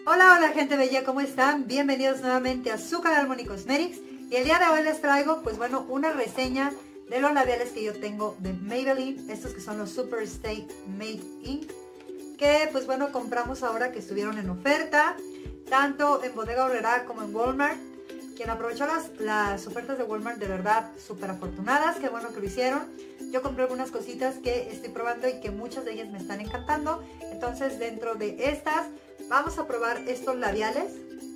Hola, hola gente bella, ¿cómo están? Bienvenidos nuevamente a su canal Moni Cosmetics. Y el día de hoy les traigo, pues bueno, una reseña de los labiales que yo tengo de Maybelline. Estos que son los Super Stay Made In, que pues bueno, compramos ahora que estuvieron en oferta, tanto en Bodega Aurrerá como en Walmart. Quien aprovechó las ofertas de Walmart, de verdad, súper afortunadas, qué bueno que lo hicieron. Yo compré algunas cositas que estoy probando y que muchas de ellas me están encantando. Entonces, dentro de estas, vamos a probar estos labiales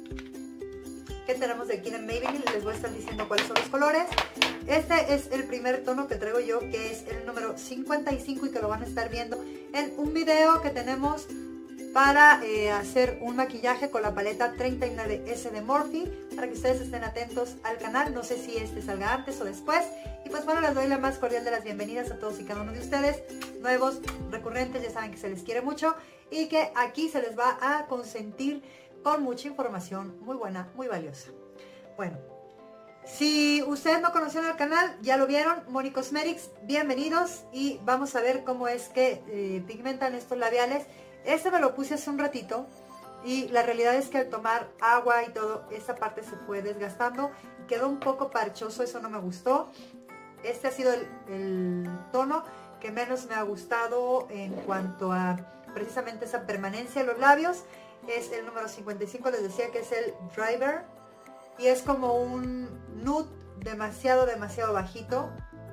que tenemos de aquí de Maybelline. Les voy a estar diciendo cuáles son los colores. Este es el primer tono que traigo yo, que es el número 55, y que lo van a estar viendo en un video que tenemos para hacer un maquillaje con la paleta 39S de Morphe, para que ustedes estén atentos al canal. No sé si este salga antes o después. Y pues bueno, les doy la más cordial de las bienvenidas a todos y cada uno de ustedes, nuevos, recurrentes. Ya saben que se les quiere mucho y que aquí se les va a consentir con mucha información muy buena, muy valiosa. Bueno, si ustedes no conocían el canal, ya lo vieron, Moni Cosmetics, bienvenidos. Y vamos a ver cómo es que pigmentan estos labiales. Este me lo puse hace un ratito y la realidad es que al tomar agua y todo, esta parte se fue desgastando, quedó un poco parchoso, eso no me gustó. Este ha sido el tono que menos me ha gustado en cuanto a precisamente esa permanencia en los labios. Es el número 55, les decía que es el Driver, y es como un nude demasiado bajito.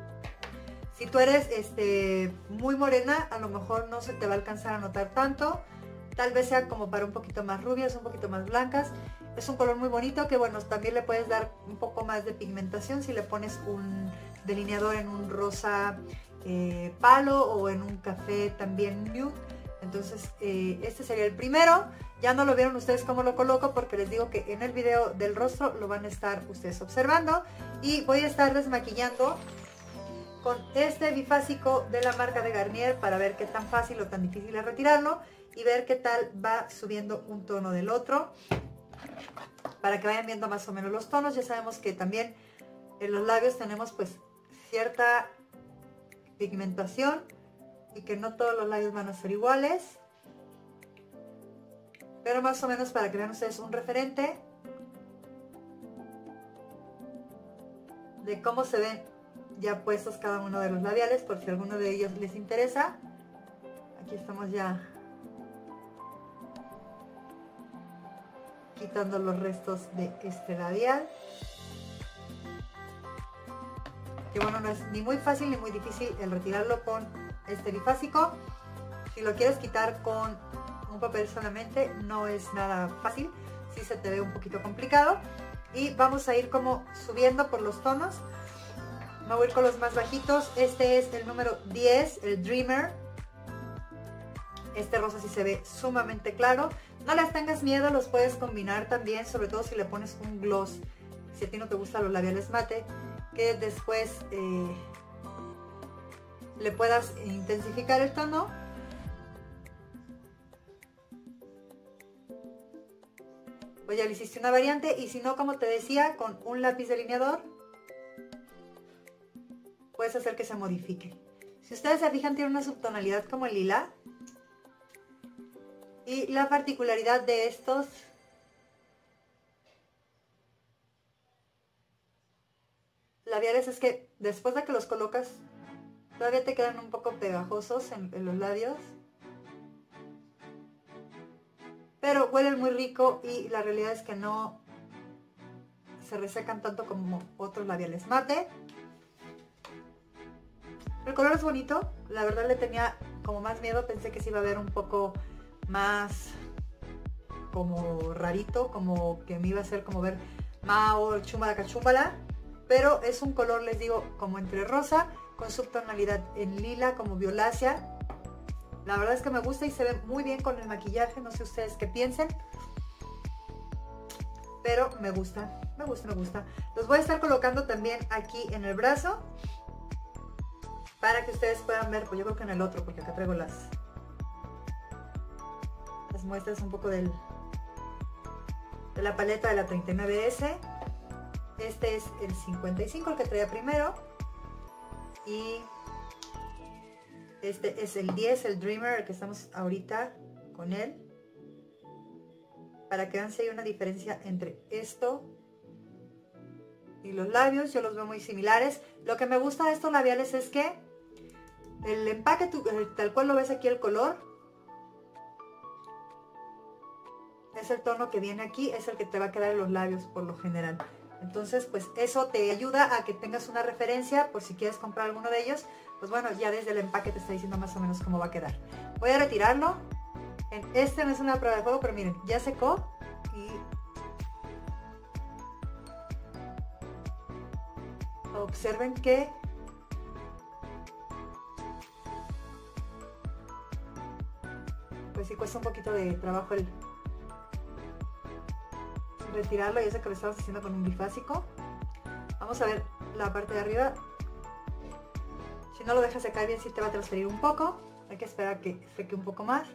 Si tú eres muy morena, a lo mejor no se te va a alcanzar a notar tanto. Tal vez sea como para un poquito más rubias, un poquito más blancas. Es un color muy bonito que, bueno, también le puedes dar un poco más de pigmentación si le pones un delineador en un rosa palo o en un café también nude. Entonces este sería el primero. Ya no lo vieron ustedes cómo lo coloco, porque les digo que en el video del rostro lo van a estar ustedes observando. Y voy a estar desmaquillando con este bifásico de la marca de Garnier para ver qué tan fácil o tan difícil es retirarlo y ver qué tal va subiendo un tono del otro, para que vayan viendo más o menos los tonos. Ya sabemos que también en los labios tenemos pues cierta pigmentación y que no todos los labios van a ser iguales, pero más o menos para que vean ustedes un referente de cómo se ven ya puestos cada uno de los labiales, por si alguno de ellos les interesa. Aquí estamos ya quitando los restos de este labial, que bueno, no es ni muy fácil ni muy difícil el retirarlo con este bifásico. Si lo quieres quitar con un papel solamente, no es nada fácil, sí se te ve un poquito complicado. Y vamos a ir como subiendo por los tonos. Me voy a ir con los más bajitos. Este es el número 10, el Dreamer. Este rosa sí se ve sumamente claro. No les tengas miedo, los puedes combinar también, sobre todo si le pones un gloss. Si a ti no te gustan los labiales mate, que después le puedas intensificar el tono. Pues ya le hiciste una variante, y si no, como te decía, con un lápiz delineador puedes hacer que se modifique. Si ustedes se fijan, tiene una subtonalidad como el lila. Y la particularidad de estos labiales es que después de que los colocas, todavía te quedan un poco pegajosos en los labios, pero huelen muy rico, y la realidad es que no se resecan tanto como otros labiales mate. El color es bonito, la verdad le tenía como más miedo, pensé que se iba a ver un poco más como rarito, como que me iba a hacer como ver Mao, Chumbala Cachumbala, pero es un color, les digo, como entre rosa con subtonalidad en lila, como violácea. La verdad es que me gusta y se ve muy bien con el maquillaje, no sé ustedes qué piensen, pero me gusta, me gusta, me gusta. Los voy a estar colocando también aquí en el brazo, para que ustedes puedan ver, pues yo creo que en el otro, porque acá traigo las muestras un poco de la paleta de la 39S. Este es el 55, el que traía primero, y este es el 10, el Dreamer, el que estamos ahorita con él. para que vean si hay una diferencia entre esto y los labios. Yo los veo muy similares. Lo que me gusta de estos labiales es que el empaque, tal cual lo ves aquí, el color es el tono que viene aquí, es el que te va a quedar en los labios por lo general. Entonces, pues eso te ayuda a que tengas una referencia por si quieres comprar alguno de ellos. Pues bueno, ya desde el empaque te está diciendo más o menos cómo va a quedar. Voy a retirarlo. Este no es una prueba de fuego, pero miren, ya secó. Y observen que pues sí cuesta un poquito de trabajo el retirarlo. Ya sé que lo estamos haciendo con un bifásico. Vamos a ver la parte de arriba. Si no lo dejas secar bien, sí te va a transferir un poco. Hay que esperar a que seque un poco más.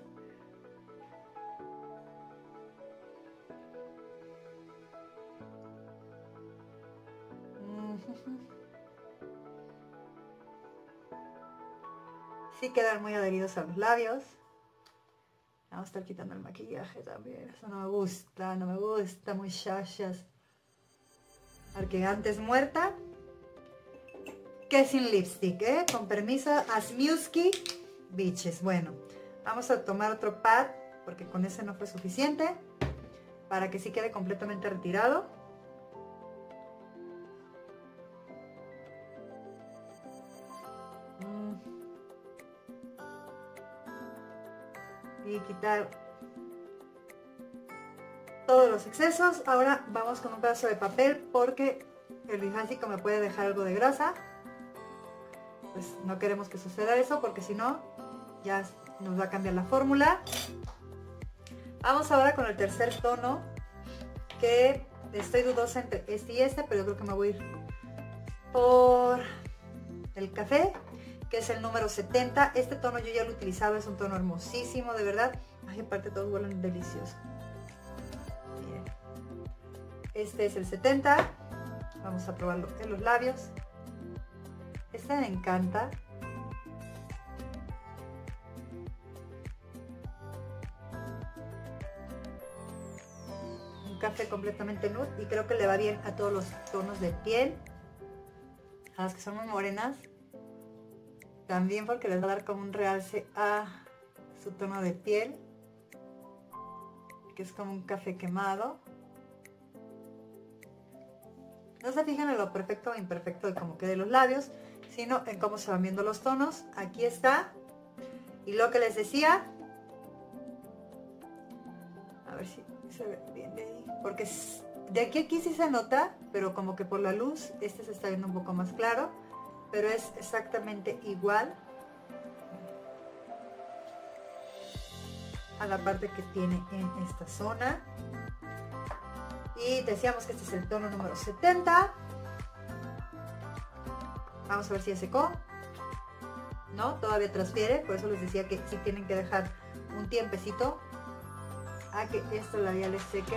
Sí quedan muy adheridos a los labios. Vamos a estar quitando el maquillaje también. Eso no me gusta, no me gusta, muchachas. Porque antes muerta que sin lipstick, ¿eh? Con permiso, Asmiuski Bitches. Bueno, vamos a tomar otro pad, porque con ese no fue suficiente, para que sí quede completamente retirado. Y quitar todos los excesos. Ahora vamos con un pedazo de papel porque el bifásico me puede dejar algo de grasa. Pues no queremos que suceda eso porque si no ya nos va a cambiar la fórmula. Vamos ahora con el tercer tono, que estoy dudosa entre este y este, pero yo creo que me voy a ir por el café, que es el número 70. Este tono yo ya lo he utilizado, es un tono hermosísimo, de verdad. Ay, aparte todos huelen delicioso. Miren. Este es el 70. Vamos a probarlo en los labios. Este me encanta. Un café completamente nude y creo que le va bien a todos los tonos de piel. A las que son muy morenas. También porque les va a dar como un realce a su tono de piel, que es como un café quemado. No se fijan en lo perfecto o imperfecto de cómo queden los labios, sino en cómo se van viendo los tonos. Aquí está. Y lo que les decía, a ver si se ve bien de ahí, porque de aquí sí se nota, pero como que por la luz este se está viendo un poco más claro, pero es exactamente igual a la parte que tiene en esta zona. Y decíamos que este es el tono número 70. Vamos a ver si ya secó. No, todavía transfiere, por eso les decía que sí tienen que dejar un tiempecito a que estos labiales sequen.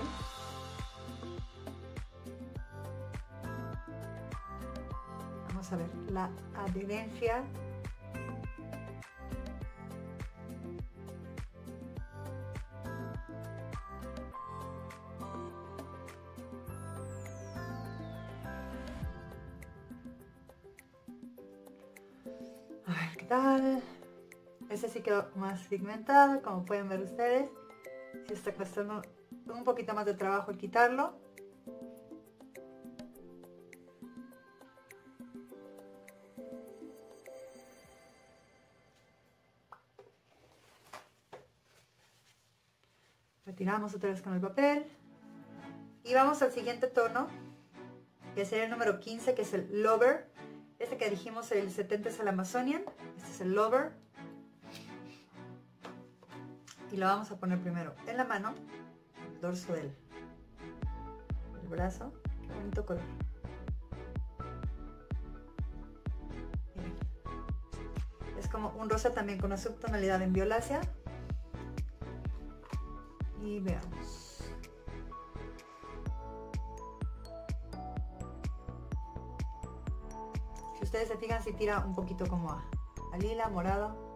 Vamos a ver la adherencia. A ver qué tal. Este sí quedó más pigmentado, como pueden ver ustedes. Sí está costando un poquito más de trabajo el quitarlo. Retiramos otra vez con el papel. Y vamos al siguiente tono, que sería el número 15, que es el Lover. Este que dijimos, el 70 es el Amazonian. Este es el Lover. Y lo vamos a poner primero en la mano, el dorso del brazo. Qué bonito color. Miren. Es como un rosa también con una subtonalidad en violácea. Y veamos. Si ustedes se fijan, si tira un poquito como a lila, morado.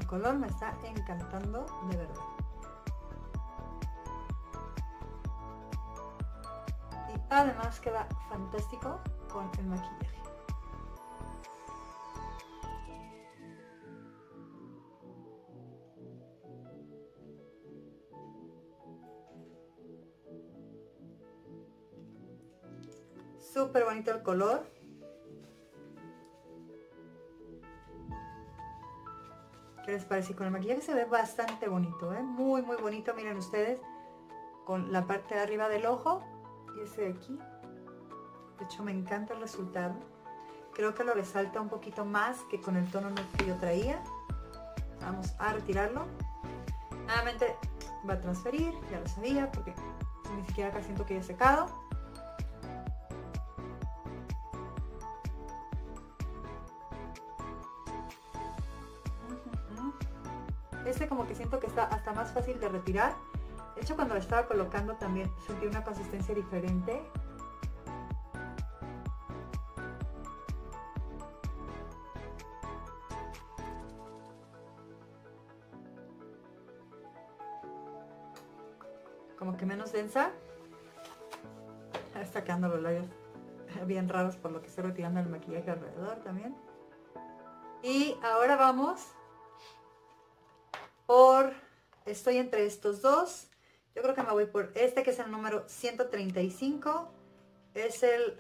color me está encantando de verdad. Y además queda fantástico con el maquillaje. Súper bonito el color. ¿Qué les parece? Con el maquillaje se ve bastante bonito, ¿eh? Muy bonito. Miren ustedes, con la parte de arriba del ojo y ese de aquí. De hecho me encanta el resultado. Creo que lo resalta un poquito más que con el tono que yo traía. Vamos a retirarlo. Nuevamente va a transferir, ya lo sabía porque ni siquiera acá siento que haya secado. Este como que siento que está hasta más fácil de retirar. De hecho, cuando lo estaba colocando también sentí una consistencia diferente. Como que menos densa. Está quedando los labios bien raros por lo que estoy retirando el maquillaje alrededor también. Y ahora vamos por... Estoy entre estos dos. Yo creo que me voy por este, que es el número 135. Es el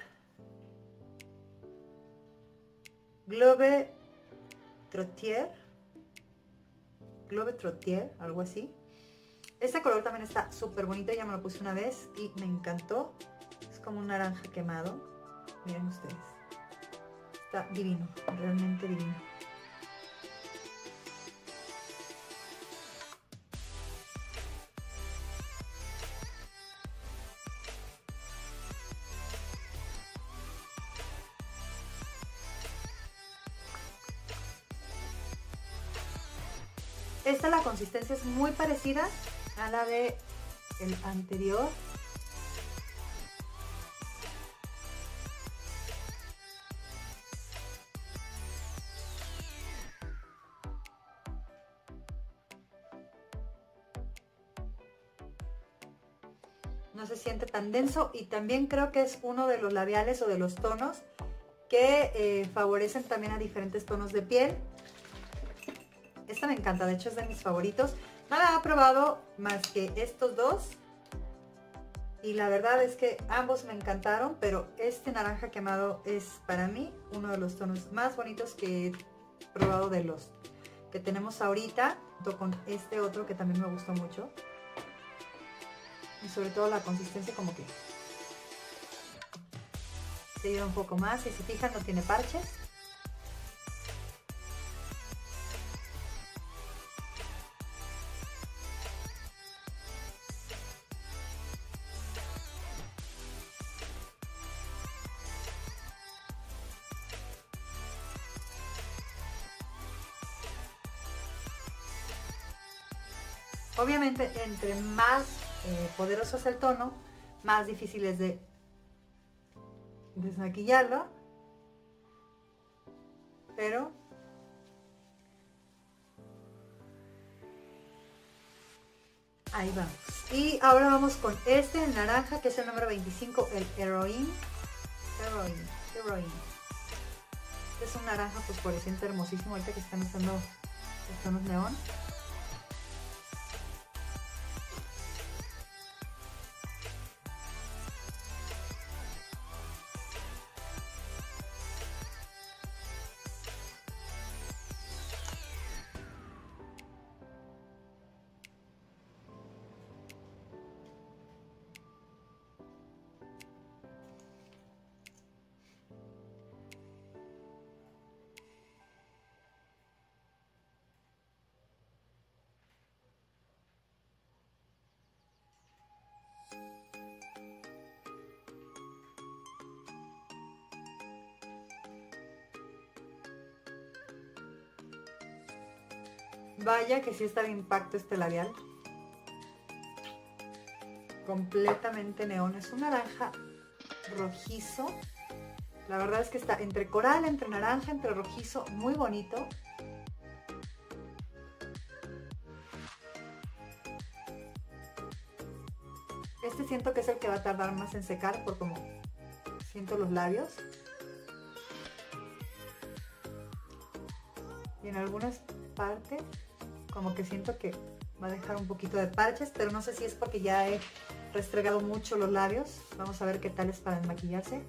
Globe Trottier. Globe Trottier, algo así. Este color también está súper bonito. Ya me lo puse una vez y me encantó. Es como un naranja quemado. Miren ustedes. Está divino, realmente divino. Esta, la consistencia es muy parecida a la de el anterior. No se siente tan denso y también creo que es uno de los labiales o de los tonos que favorecen también a diferentes tonos de piel. Esta me encanta, de hecho es de mis favoritos. No la he probado más que estos dos. Y la verdad es que ambos me encantaron, pero este naranja quemado es para mí uno de los tonos más bonitos que he probado de los que tenemos ahorita. Junto con este otro que también me gustó mucho. Y sobre todo la consistencia como que se lleva un poco más. Si se fijan, no tiene parches. Obviamente, entre más poderoso es el tono, más difícil es de desmaquillarlo. Pero ahí vamos. Y ahora vamos con este, el naranja, que es el número 25, el Heroine. Es un naranja fosforescente hermosísimo, ahorita que están usando los tonos neón. Vaya que sí está de impacto este labial. Completamente neón. Es un naranja rojizo. La verdad es que está entre coral, entre naranja, entre rojizo. Muy bonito. Este siento que es el que va a tardar más en secar por como siento los labios. Y en algunas partes como que siento que va a dejar un poquito de parches, pero no sé si es porque ya he restregado mucho los labios. Vamos a ver qué tal es para desmaquillarse.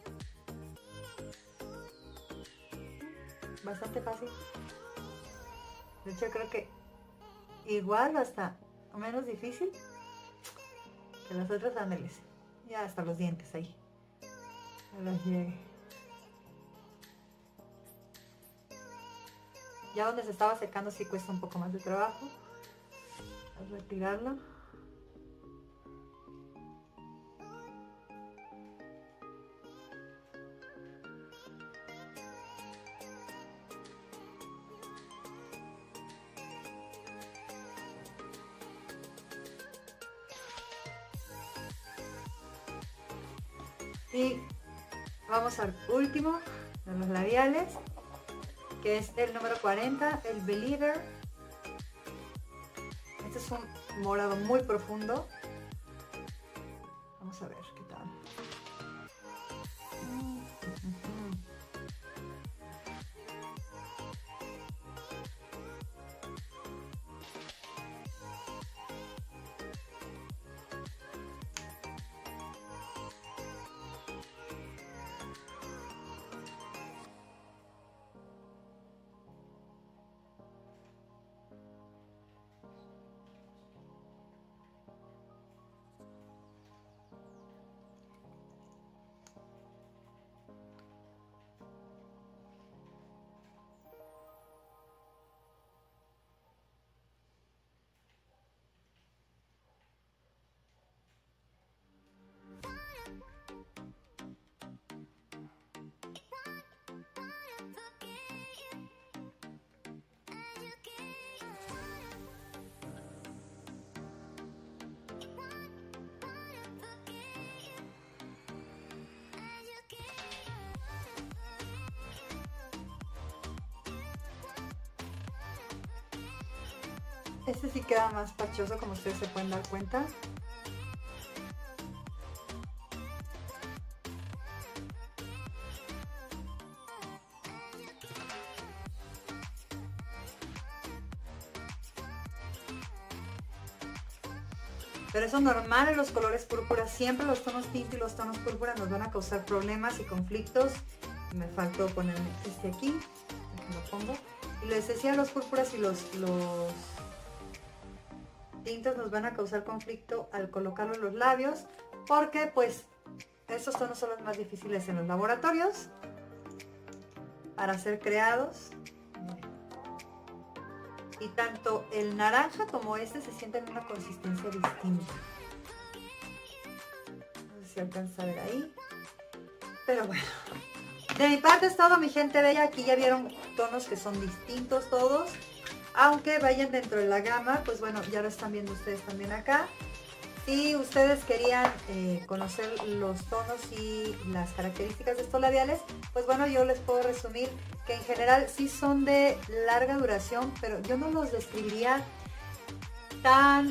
Bastante fácil. De hecho creo que igual hasta menos difícil que las otras ángeles. Ya hasta los dientes ahí. No los llegue. Ya donde se estaba secando sí cuesta un poco más de trabajo. Al retirarlo. Y vamos al último de los labiales, que es el número 40, el Believer. Este es un morado muy profundo. Vamos a ver qué tal. Este sí queda más pachoso, como ustedes se pueden dar cuenta. Pero eso es normal en los colores púrpuras. Siempre los tonos tinte y los tonos púrpura nos van a causar problemas y conflictos. Me faltó ponerme este aquí. Aquí lo pongo. Y les decía, los púrpuras y los tintes nos van a causar conflicto al colocarlo en los labios, porque pues estos tonos son los más difíciles en los laboratorios para ser creados. Y tanto el naranja como este se sienten en una consistencia distinta. No sé si alcanza a ver ahí, pero bueno, de mi parte es todo, mi gente bella. Aquí ya vieron tonos que son distintos todos. Aunque vayan dentro de la gama, pues bueno, ya lo están viendo ustedes también acá. Si ustedes querían conocer los tonos y las características de estos labiales, pues bueno, yo les puedo resumir que en general sí son de larga duración, pero yo no los describiría tan,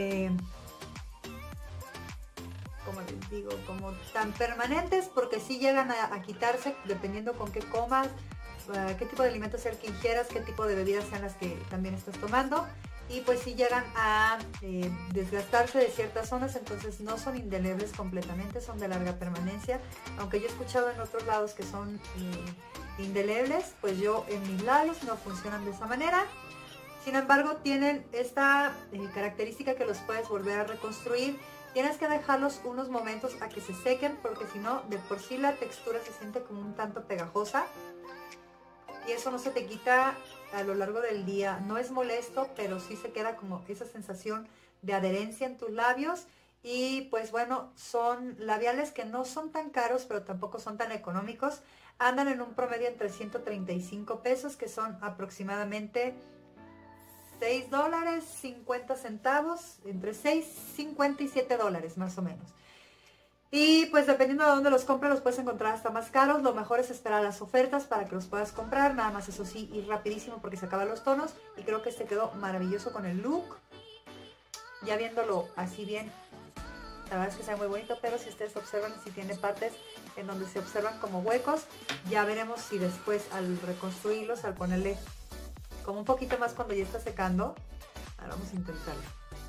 como les digo, como tan permanentes, porque sí llegan a quitarse dependiendo con qué comas, qué tipo de alimentos sea el que ingieras, qué tipo de bebidas sean las que también estás tomando, y pues sí llegan a desgastarse de ciertas zonas. Entonces no son indelebles completamente, son de larga permanencia, aunque yo he escuchado en otros lados que son indelebles, pues yo en mis labios no funcionan de esa manera. Sin embargo, tienen esta característica que los puedes volver a reconstruir. Tienes que dejarlos unos momentos a que se sequen, porque si no, de por sí la textura se siente como un tanto pegajosa. Y eso no se te quita a lo largo del día. No es molesto, pero sí se queda como esa sensación de adherencia en tus labios. Y pues bueno, son labiales que no son tan caros, pero tampoco son tan económicos. Andan en un promedio entre 135 pesos, que son aproximadamente $6.50, entre $6.50 y $7 más o menos. Y pues dependiendo de dónde los compres, los puedes encontrar hasta más caros. Lo mejor es esperar las ofertas para que los puedas comprar. Nada más, eso sí, ir rapidísimo porque se acaban los tonos. Y creo que este quedó maravilloso con el look. Ya viéndolo así bien La verdad es que se ve muy bonito, pero si ustedes observan, si tiene partes en donde se observan como huecos. Ya veremos si después al reconstruirlos, al ponerle como un poquito más cuando ya está secando. Ahora vamos a intentarlo.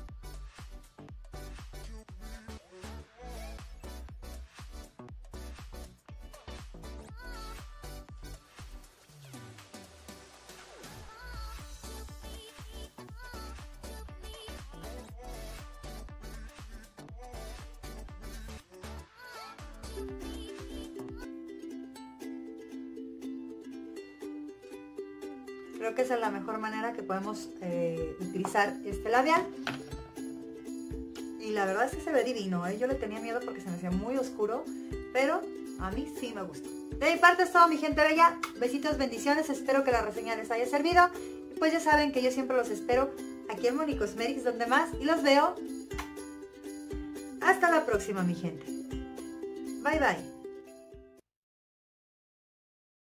Creo que esa es la mejor manera que podemos utilizar este labial. Y la verdad es que se ve divino, ¿eh? Yo le tenía miedo porque se me hacía muy oscuro, pero a mí sí me gustó. De mi parte es todo, mi gente bella. Besitos, bendiciones. Espero que la reseña les haya servido. Y pues ya saben que yo siempre los espero aquí en Moni Cosmetics, donde más. Y los veo hasta la próxima, mi gente. Bye, bye.